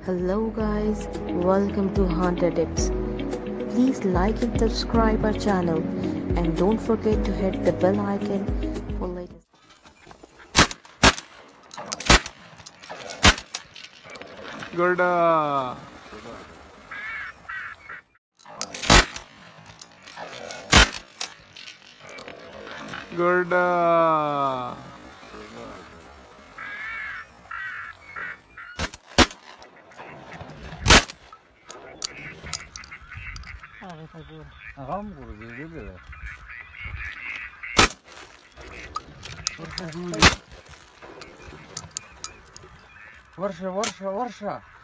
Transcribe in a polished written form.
Hello guys, welcome to Hunter Tips. Please like and subscribe our channel and don't forget to hit the bell icon for latest. Good. Good. Varsha